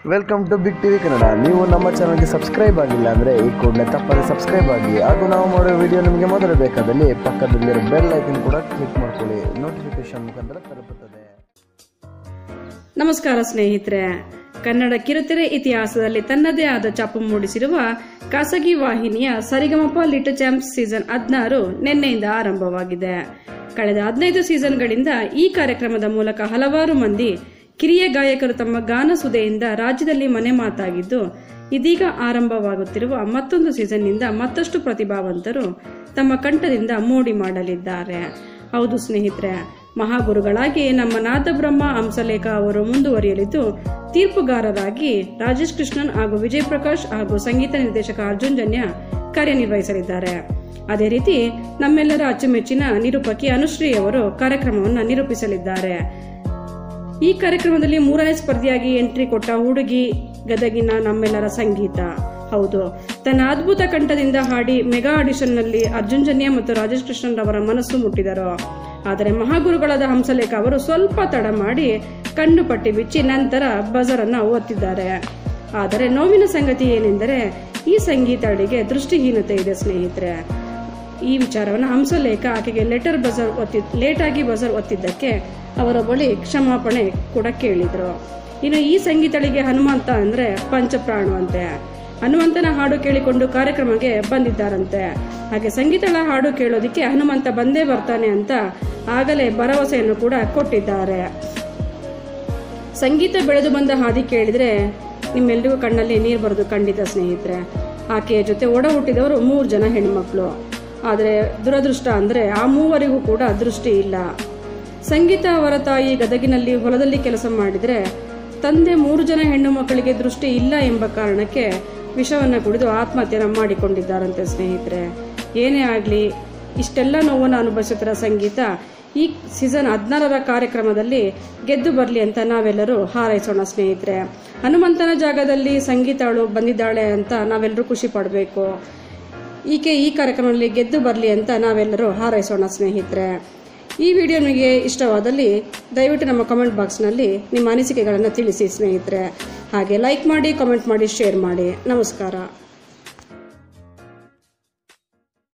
Welcome to Big TV Kannada. ನೀವು ನಮ್ಮ ಚಾನಲ್ಗೆ ಸಬ್ಸ್ಕ್ರೈಬ್ ಆಗಿಲ್ಲ ಅಂದರೆ ಈ ಕೂಡಲೇ ತಪ್ಪದೆ ಸಬ್ಸ್ಕ್ರೈಬ್ ಆಗಿ, ಹಾಗೂ ನಾವು ಮಾಡೋ ವಿಡಿಯೋ ನಿಮಗೆ ಮೊದಲು ಬೇಕಾದಲ್ಲಿ ಪಕ್ಕದಲ್ಲಿರೋ ಬೆಲ್ ಐಕನ್ ಕೂಡ ಕ್ಲಿಕ್ ಮಾಡ್ಕೊಳ್ಳಿ. ನೋಟಿಫಿಕೇಶನ್ ಮುಖಾಂತರ ತಲುಪುತ್ತದೆ. ನಮಸ್ಕಾರ ಸ್ನೇಹಿತರೆ, ಕನ್ನಡ ಕಿರುತೆರೆ ಇತಿಹಾಸದಲ್ಲಿ ತನ್ನದೇ ಆದ ಛಾಪು ಮೂಡಿಸಿರುವ ಖಾಸಗಿ ವಾಹಿನಿಯ ಸರಿಗಮಪ ಲಿಟಲ್ ಚಾಂಪ್ಸ್ ಸೀಸನ್ 16 ನಿನ್ನೆಯಿಂದ ಆರಂಭವಾಗಿದೆ. ಕಳೆದ 15 ಸೀಸನ್ಗಳಿಂದ ಈ ಕಾರ್ಯಕ್ರಮದ ಮೂಲಕ ಹಲವಾರು ಮಂದಿ ಕಿರಿಯ ಗಾಯಕರು ತಮ್ಮ ಗಾನ ಸುಧೆಯಿಂದ ರಾಜ್ಯದಲ್ಲಿ ಮನೆ ಮಾತಾಗಿದ್ದು, ಇದೀಗ ಆರಂಭವಾಗುತ್ತಿರುವ ಮತ್ತೊಂದು ಸೀಸನ್ನಿಂದ ಮತ್ತಷ್ಟು ಪ್ರತಿಭಾವಂತರು ತಮ್ಮ ಕಂಠದಿಂದ ಮೋಡಿ ಮಾಡಲಿದ್ದಾರೆ. ಹೌದು ಸ್ನೇಹಿತರೆ, ಮಹಾಗುರುಗಳಾಗಿ ನಮ್ಮ ನಾದಬ್ರಹ್ಮ ಹಂಸಲೇಖ ಅವರು ಮುಂದುವರಿಯಲಿದ್ದು, ತೀರ್ಪುಗಾರರಾಗಿ ರಾಜೇಶ್ ಕೃಷ್ಣನ್ ಹಾಗೂ ವಿಜಯ್ ಪ್ರಕಾಶ್ ಹಾಗೂ ಸಂಗೀತ ನಿರ್ದೇಶಕ ಅರ್ಜುನ್ ಜನ್ಯ ಕಾರ್ಯನಿರ್ವಹಿಸಲಿದ್ದಾರೆ. ಅದೇ ರೀತಿ ನಮ್ಮೆಲ್ಲರ ಅಚ್ಚುಮೆಚ್ಚಿನ ನಿರೂಪಕಿ ಅನುಶ್ರೀ ಅವರು ಕಾರ್ಯಕ್ರಮವನ್ನು ನಿರೂಪಿಸಲಿದ್ದಾರೆ. ಈ ಕಾರ್ಯಕ್ರಮದಲ್ಲಿ 3ನೇ ಸ್ಪರ್ಧಿಯಾಗಿ ಎಂಟ್ರಿ ಕೊಟ್ಟ ಹುಡುಗಿ ಗದಗಿನ ನಮ್ಮೆಲ್ಲರ ಸಂಗೀತ. ಹೌದು, ತನ್ನ ಅದ್ಭುತ ಕಂಠದಿಂದ ಹಾಡಿ ಮೆಗಾ ಆಡಿಷನ್ ನಲ್ಲಿ ಅರ್ಜುನ್ ಜನ್ಯ ಮತ್ತು ರಾಜೇಶ್ ಕೃಷ್ಣನ್ ಅವರ ಮನಸ್ಸು ಮುಟ್ಟಿದರು. ಆದರೆ ಮಹಾಗುರುಗಳಾದ ಹಂಸಲೇಖ ಅವರು ಸ್ವಲ್ಪ ತಡ ಮಾಡಿ ಕಣ್ಣು ಪಟ್ಟಿ ಬಿಚ್ಚಿ ನಂತರ ಬಜರ್ ಅನ್ನ ಒತ್ತಿದ್ದಾರೆ. ಆದರೆ ನೋವಿನ ಸಂಗತಿ ಏನೆಂದರೆ, ಈ ಸಂಗೀತಳಿಗೆ ದೃಷ್ಟಿಹೀನತೆ ಇದೆ ಸ್ನೇಹಿತರೆ. ಈ ವಿಚಾರವನ್ನು ಹಂಸಲೇಖ ಆಕೆಗೆ ಲೇಟಾಗಿ ಬಜರ್ ಒತ್ತಿದ್ದಕ್ಕೆ ಅವರ ಬಳಿ ಕ್ಷಮಾಪಣೆ ಕೂಡ ಕೇಳಿದ್ರು. ಇನ್ನು ಈ ಸಂಗೀತಳಿಗೆ ಹನುಮಂತ ಅಂದ್ರೆ ಪಂಚಪ್ರಾಣವಂತೆ. ಹನುಮಂತನ ಹಾಡು ಕೇಳಿಕೊಂಡು ಕಾರ್ಯಕ್ರಮಕ್ಕೆ ಬಂದಿದ್ದಾರಂತೆ. ಹಾಗೆ ಸಂಗೀತಳ ಹಾಡು ಕೇಳೋದಿಕ್ಕೆ ಹನುಮಂತ ಬಂದೇ ಬರ್ತಾನೆ ಅಂತ ಆಗಲೇ ಭರವಸೆಯನ್ನು ಕೂಡ ಕೊಟ್ಟಿದ್ದಾರೆ. ಸಂಗೀತ ಬೆಳೆದು ಬಂದ ಹಾದಿ ಕೇಳಿದ್ರೆ ನಿಮ್ಮೆಲ್ಲರಿಗೂ ಕಣ್ಣಲ್ಲಿ ನೀರು ಬರೋದು ಖಂಡಿತ ಸ್ನೇಹಿತರೆ. ಆಕೆಯ ಜೊತೆ ಒಡ ಹುಟ್ಟಿದವರು 3 ಜನ ಹೆಣ್ಮಕ್ಳು. ಆದರೆ ದುರದೃಷ್ಟ ಅಂದ್ರೆ ಆ 3ವರಿಗೂ ಕೂಡ ದೃಷ್ಟಿ ಇಲ್ಲ. ಸಂಗೀತ ಅವರ ತಾಯಿ ಗದಗಿನಲ್ಲಿ ಹೊಲದಲ್ಲಿ ಕೆಲಸ ಮಾಡಿದ್ರೆ, ತಂದೆ 3 ಜನ ಹೆಣ್ಣು ಮಕ್ಕಳಿಗೆ ದೃಷ್ಟಿ ಇಲ್ಲ ಎಂಬ ಕಾರಣಕ್ಕೆ ವಿಷವನ್ನ ಕುಡಿದು ಆತ್ಮಹತ್ಯೆ ಮಾಡಿಕೊಂಡಿದ್ದಾರಂತೆ ಸ್ನೇಹಿತರೆ. ಏನೇ ಆಗ್ಲಿ, ಇಷ್ಟೆಲ್ಲ ನೋವನ್ನು ಅನುಭವಿಸುತ್ತಿರೋ ಸಂಗೀತ ಈ ಸೀಸನ್ 16ರ ಕಾರ್ಯಕ್ರಮದಲ್ಲಿ ಗೆದ್ದು ಬರಲಿ ಅಂತ ನಾವೆಲ್ಲರೂ ಹಾರೈಸೋಣ ಸ್ನೇಹಿತರೆ. ಹನುಮಂತನ ಜಾಗದಲ್ಲಿ ಸಂಗೀತಳು ಬಂದಿದ್ದಾಳೆ ಅಂತ ನಾವೆಲ್ಲರೂ ಖುಷಿ ಪಡಬೇಕು. ಈಕೆ ಈ ಕಾರ್ಯಕ್ರಮದಲ್ಲಿ ಗೆದ್ದು ಬರಲಿ ಅಂತ ನಾವೆಲ್ಲರೂ ಹಾರೈಸೋಣ ಸ್ನೇಹಿತರೆ. ಈ ವಿಡಿಯೋ ನಿಮಗೆ ಇಷ್ಟವಾದಲ್ಲಿ ದಯವಿಟ್ಟು ನಮ್ಮ ಕಮೆಂಟ್ ಬಾಕ್ಸ್ನಲ್ಲಿ ನಿಮ್ಮ ಅನಿಸಿಕೆಗಳನ್ನು ತಿಳಿಸಿ ಸ್ನೇಹಿತರೆ. ಹಾಗೆ ಲೈಕ್ ಮಾಡಿ, ಕಾಮೆಂಟ್ ಮಾಡಿ, ಶೇರ್ ಮಾಡಿ. ನಮಸ್ಕಾರ.